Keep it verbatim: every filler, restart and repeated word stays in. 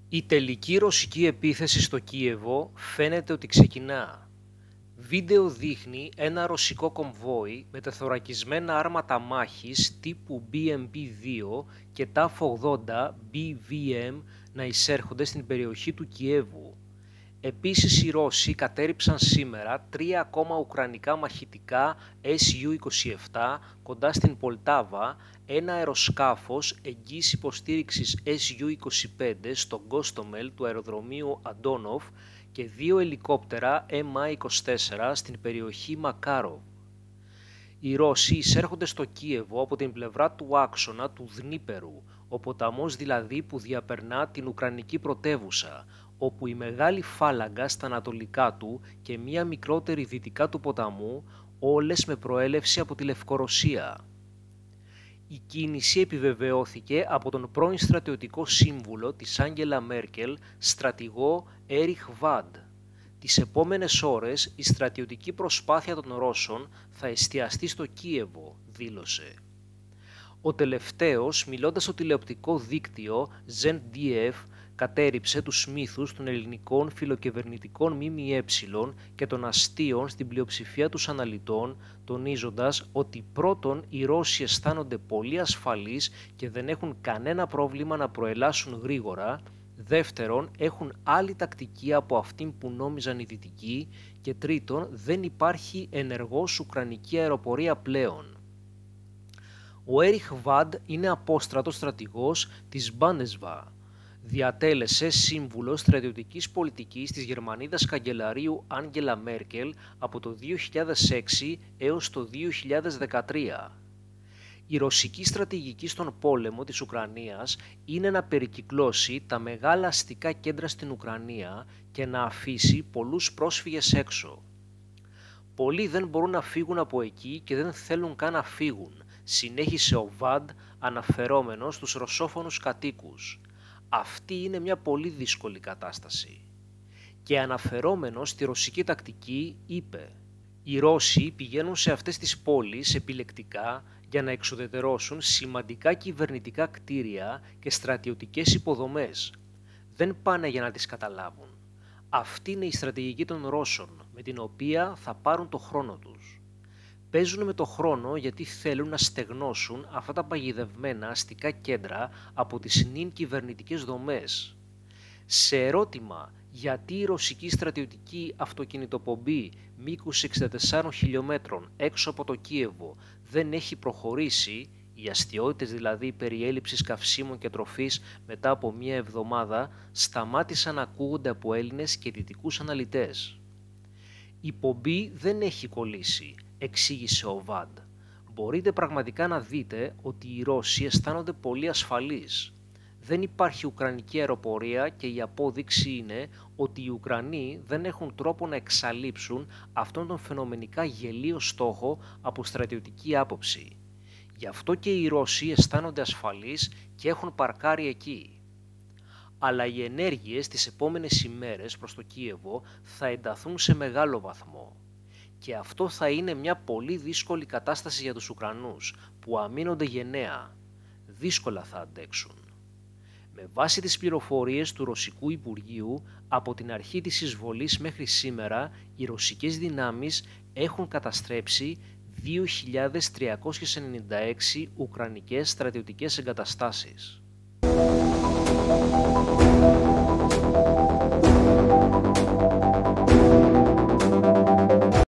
Η τελική ρωσική επίθεση στο Κίεβο φαίνεται ότι ξεκινά. Βίντεο δείχνει ένα ρωσικό κομβόι με τεθωρακισμένα άρματα μάχης τύπου μπι εμ πι δύο και ταφ ογδόντα μπι βι εμ να εισέρχονται στην περιοχή του Κιέβου. Επίσης οι Ρώσοι κατέρριψαν σήμερα τρία ακόμα ουκρανικά μαχητικά ες γιου είκοσι επτά κοντά στην Πολτάβα, ένα αεροσκάφος εγγύης υποστήριξης ες γιου είκοσι πέντε στο Γκόστομελ του αεροδρομίου Αντόνοφ και δύο ελικόπτερα εμ άι είκοσι τέσσερα στην περιοχή Μακάροβ. Οι Ρώσοι εισέρχονται στο Κίεβο από την πλευρά του άξονα του Δνίπερου, ο ποταμός δηλαδή που διαπερνά την Ουκρανική πρωτεύουσα, όπου η μεγάλη φάλαγγα στα ανατολικά του και μία μικρότερη δυτικά του ποταμού, όλες με προέλευση από τη Λευκορωσία. Η κίνηση επιβεβαιώθηκε από τον πρώην στρατιωτικό σύμβουλο της Άγγελα Μέρκελ, στρατηγό Έριχ Βαντ. Τις επόμενες ώρες η στρατιωτική προσπάθεια των Ρώσων θα εστιαστεί στο Κίεβο, δήλωσε. Ο τελευταίος, μιλώντας στο τηλεοπτικό δίκτυο ζεν ντι εφ, κατέρριψε τους μύθους των ελληνικών φιλοκυβερνητικών ΜΜΕ και των αστείων στην πλειοψηφία τους αναλυτών, τονίζοντας ότι πρώτον οι Ρώσοι αισθάνονται πολύ ασφαλείς και δεν έχουν κανένα πρόβλημα να προελάσουν γρήγορα, δεύτερον έχουν άλλη τακτική από αυτήν που νόμιζαν οι Δυτικοί και τρίτον δεν υπάρχει ενεργός ουκρανική αεροπορία πλέον. Ο Έριχ Βαντ είναι απόστρατος στρατηγός της Μπάνεσβα. Διατέλεσε σύμβουλος στρατιωτικής πολιτικής της Γερμανίδας καγκελαρίου Άγγελα Μέρκελ από το δύο χιλιάδες έξι έως το δύο χιλιάδες δεκατρία. Η ρωσική στρατηγική στον πόλεμο της Ουκρανίας είναι να περικυκλώσει τα μεγάλα αστικά κέντρα στην Ουκρανία και να αφήσει πολλούς πρόσφυγες έξω. Πολλοί δεν μπορούν να φύγουν από εκεί και δεν θέλουν καν να φύγουν, συνέχισε ο Βαντ αναφερόμενος στους ρωσόφωνους κατοίκους. Αυτή είναι μια πολύ δύσκολη κατάσταση. Και αναφερόμενος στη ρωσική τακτική είπε «Οι Ρώσοι πηγαίνουν σε αυτές τις πόλεις επιλεκτικά για να εξουδετερώσουν σημαντικά κυβερνητικά κτίρια και στρατιωτικές υποδομές. Δεν πάνε για να τις καταλάβουν. Αυτή είναι η στρατηγική των Ρώσων, με την οποία θα πάρουν το χρόνο τους. Παίζουν με το χρόνο γιατί θέλουν να στεγνώσουν αυτά τα παγιδευμένα αστικά κέντρα από τις νυν κυβερνητικές δομές». Σε ερώτημα γιατί η ρωσική στρατιωτική αυτοκινητοπομπή μήκους εξήντα τεσσάρων χιλιόμετρων έξω από το Κίεβο δεν έχει προχωρήσει, οι αστιότητες δηλαδή περί έλλειψης καυσίμων και τροφής μετά από μία εβδομάδα σταμάτησαν να ακούγονται από Έλληνες και δυτικούς αναλυτές. «Η πομπή δεν έχει κολλήσει», εξήγησε ο Βαντ. «Μπορείτε πραγματικά να δείτε ότι οι Ρώσοι αισθάνονται πολύ ασφαλείς. Δεν υπάρχει ουκρανική αεροπορία και η απόδειξη είναι ότι οι Ουκρανοί δεν έχουν τρόπο να εξαλείψουν αυτόν τον φαινομενικά γελίο στόχο από στρατιωτική άποψη. Γι' αυτό και οι Ρώσοι αισθάνονται ασφαλείς και έχουν παρκάρει εκεί. Αλλά οι ενέργειες τις επόμενες ημέρες προς το Κίεβο θα ενταθούν σε μεγάλο βαθμό. Και αυτό θα είναι μια πολύ δύσκολη κατάσταση για τους Ουκρανούς που αμήνονται γενναία. Δύσκολα θα αντέξουν». Με βάση τις πληροφορίες του Ρωσικού Υπουργείου, από την αρχή της εισβολής μέχρι σήμερα, οι ρωσικές δυνάμεις έχουν καταστρέψει δύο χιλιάδες τριακόσιες ενενήντα έξι ουκρανικές στρατιωτικές εγκαταστάσεις.